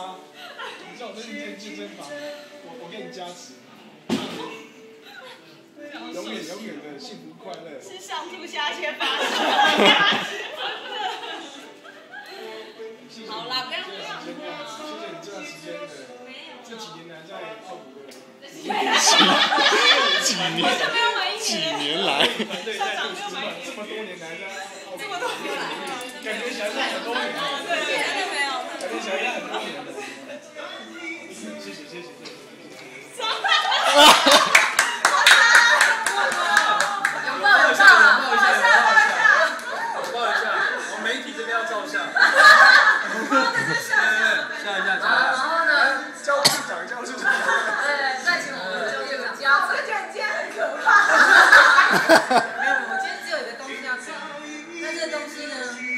吗？你叫我去健身房，我给你加持，永远的幸福快乐。 是上吐下泻发烧。好啦，不要这样。 谢谢你这段时间的，这几年来在泡谷的。 几年来， 对，在这么多年来在泡谷，感觉起来是很多年。 对，真的没有。 感觉起来是很多年的。谢谢。媒体这边要照相。笑一下。然后呢？教务处长。 对，再请我们就有家长。我觉得你今天很可怕。没有，我今天只有一个东西要讲。那这个东西呢，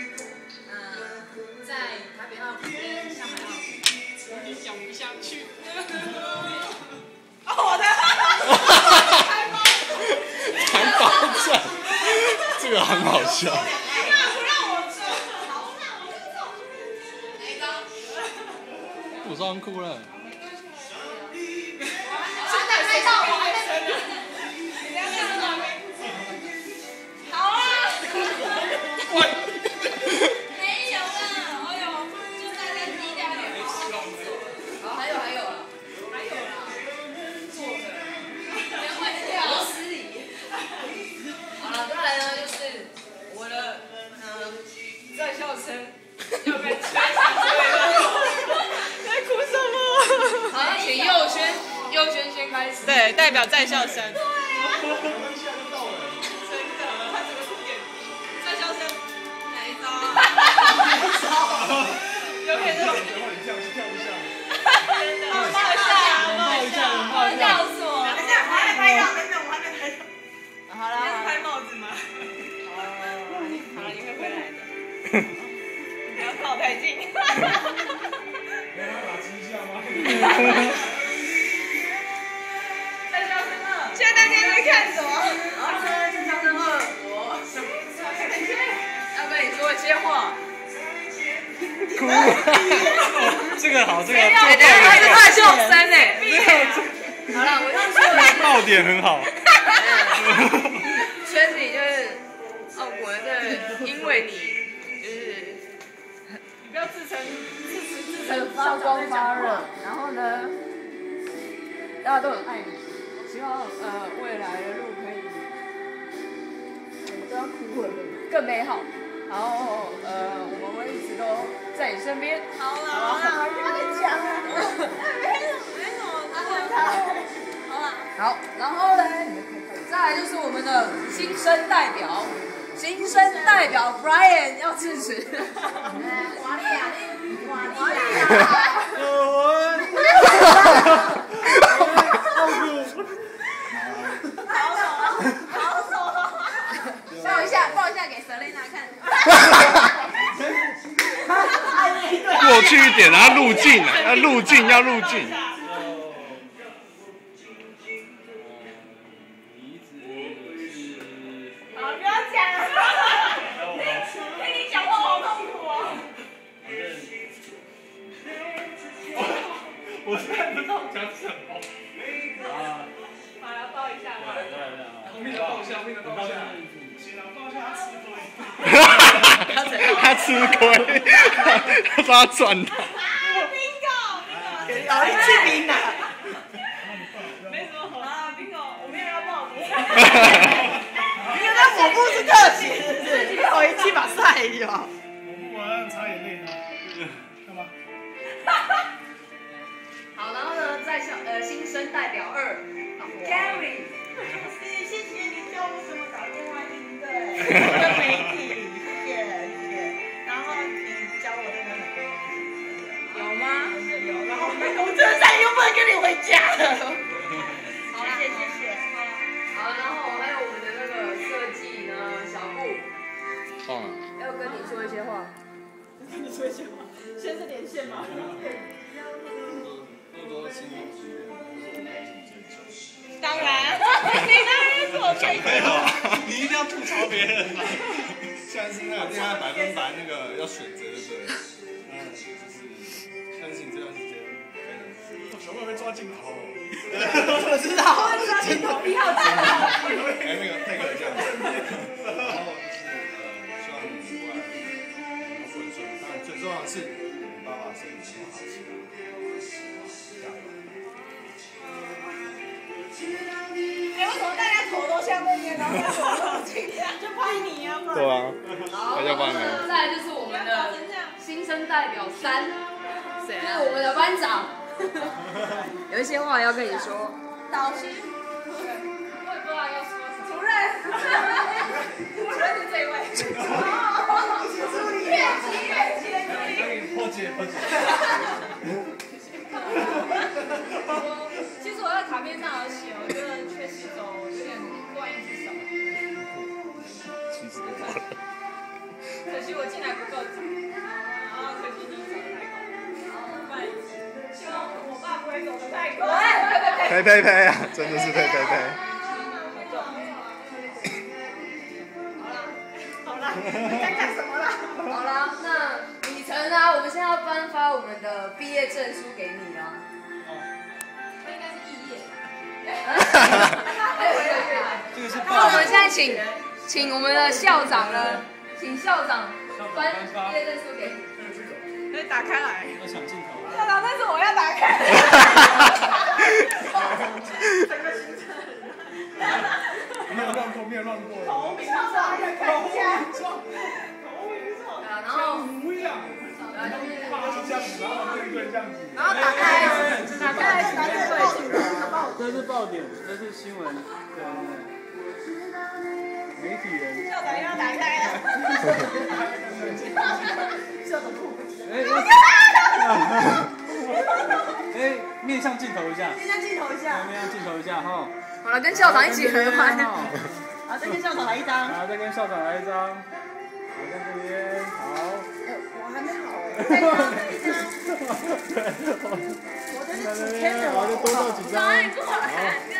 在台北奥跟上海奥，有点讲不下去。我的。 还爆炸，这个很好笑。我上哭了。 好啊。没有啦，哎呦，就大家低调点。好，还有啦。坐着。两位老师礼。好了，再来呢就是我的在校生要被吹上队了。在哭什么？好，请佑轩先开始。对，代表在校生。对啊。真的，他整个哭点低。在校生哪一招？哪一招？有可能。 跳一下。 真的。抱一下。告诉我。等一下，我还没拍到。我还没拍到。好了。要拍帽子吗？好了，你会回来的。不要靠太近。 要打击一下吗？ 在校生2，现在大家在看什么？然后在校生2，我要跟你说一些话。 哭。这个好，这个。 等一下，还是在校生哎。好了，我要说。 爆点很好。 圈里就是我的，因为你就是你不要自称发光发热，然后呢，大家都很爱你，希望未来的路可以，我都要哭了，更美好。然后我们会一直都在你身边。好啦，不要再讲了。没什么。好，然后呢，再来就是我们的新生代表 Brian 要致辞。华丽亚。抱一下给 Selina 看。 过去一点啊，路径啊，要路径。 好，不要讲了。听你讲话好痛苦哦。 我现在不知道讲什么。 好了，抱一下。 后面的抱一下。行了，抱一下他吃亏。 他吃亏，他说他赚到。 bingo，好一次名的。没什么好啊 ，bingo，我没有要抱你。你有在抹布是特写，是不是？你看我一气把晒掉。 我要擦眼泪呢。干嘛？ 好，然后呢，新生代表2 ，Gary， 谢谢你教我怎么打电话应对，媒体，谢谢。然后你教我真的很多东西。有吗？有。然后我真的再也不能跟你回家了。好，谢谢。好，然后还有我们的那个设计呢，小布，要跟你说一些话。跟你说一些话，现在是连线吗？当然，你当然是我最废话， 你一定要吐槽别人嘛。现在是那个恋爱100%那个要选择，对不对？就是，但是你这段时间。 会不会抓镜头？ 我知道，抓镜头1号镜头。 哎，那个配合一下。然后希望你过来，然后顺顺。当然最重要的是，爸爸身体好起来，加油！ 为什么大家头都像那边，然后就拍你啊？ 对啊， 好， 那就帮你。 再来就是我们的新生代表3，谁啊？是我们的班长。有一些话要跟你说。导师。我也不知道要说什么。主任。主任是这位。助理。越级的助理。 破解。 其实我在卡片上有写，我觉得确实走有点乱一只手。可惜我进来不够早，可惜你走得太快。不好意思，希望我爸不会走得太快。 呸啊！真的是呸。 好啦，该干什么了？好啦，那李晨啊，我们现在要颁发我们的毕业证书给你了。那应该是肄业。那我们现在请我们的校长呢，请校长颁毕业证书给你。可以打开来。 要抢镜头。 校长，但是我要打开。 没有乱过。 头名上看一下。然后。 不一样。 然后打开是哪个报纸？ 这是爆点，这是新闻，媒体人。 校长又要打开了。校长哭。 哎，面向镜头一下。 面向镜头一下哈。好了，跟校长一起合拍。好，再跟校长来一张。 好，再跟校长来一张。好，在这边，好。 我还没好哎。再来一张。我这是几天的。 好，就多做几张。 你过来。